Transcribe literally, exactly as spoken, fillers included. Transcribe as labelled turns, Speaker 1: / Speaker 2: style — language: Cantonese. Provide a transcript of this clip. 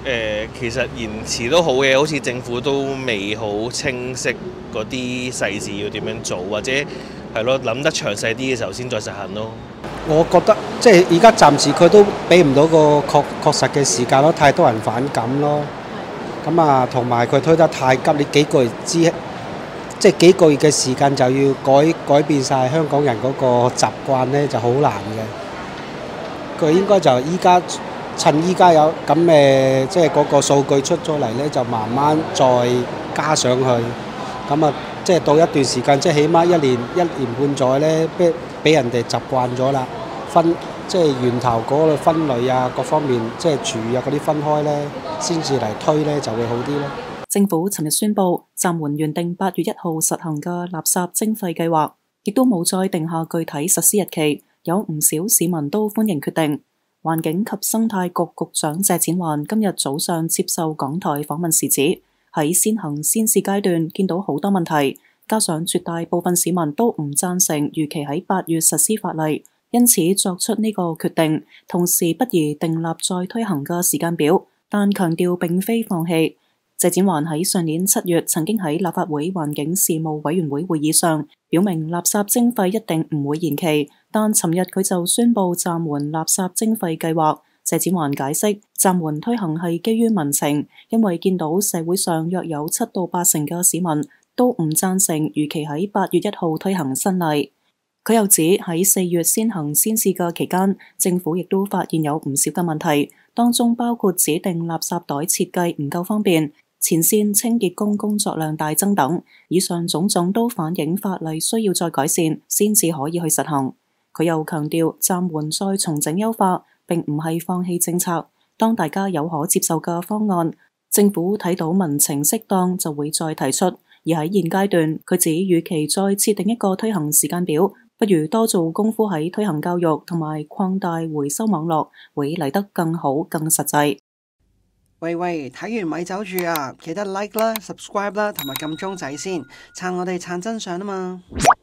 Speaker 1: 誒，其實延遲都好嘅，好似政府都未好清晰嗰啲細節要點樣做，或者係咯諗得詳細啲嘅時候先再實行咯。
Speaker 2: 我覺得即係而家暫時佢都俾唔到個確確實嘅時間咯，太多人反感咯。咁啊，同埋佢推得太急，你幾個月之即係幾個月嘅時間就要改改變晒香港人嗰個習慣呢，就好難嘅。佢應該就依家趁依家有咁誒，即係嗰個數據出咗嚟呢，就慢慢再加上去。咁啊，即係到一段時間，即係起碼一年一年半載呢，俾俾人哋習慣咗啦。分即係源頭嗰個分類啊，各方面即係廚餘啊嗰啲分開呢，先至嚟推呢就會好啲咯。
Speaker 3: 政府尋日宣布暫緩原定八月一號實行嘅垃圾徵費計劃，亦都冇再定下具體實施日期。有唔少市民都歡迎決定。環境及生態局局長謝展寰今日早上接受港台訪問時指，喺先行先試階段見到好多問題，加上絕大部分市民都唔贊成預期喺八月實施法例，因此作出呢個決定，同時不宜訂立再推行嘅時間表，但強調並非放棄。謝展寰喺上年七月曾經喺立法會環境事務委員會會議上表明垃圾徵費一定唔會延期，但尋日佢就宣布暫緩垃圾徵費計劃。謝展寰解釋，暫緩推行係基於民情，因為見到社會上約有七到八成嘅市民都唔贊成預期喺八月一號推行新例。佢又指喺四月先行先試嘅期間，政府亦都發現有唔少嘅問題，當中包括指定垃圾袋設計唔夠方便，前線清潔工工作量大增等，以上種種都反映法例需要再改善，先至可以去實行。佢又強調，暫緩再重整優化，並唔係放棄政策。當大家有可接受嘅方案，政府睇到民情適當，就會再提出。而喺現階段，佢指與其再設定一個推行時間表，不如多做功夫喺推行教育同埋擴大回收網絡，會嚟得更好、更實際。
Speaker 4: 喂喂，睇完咪走住啊！記得 like 啦、subscribe 啦，同埋撳鐘仔先，撐我哋撐真相啊嘛〜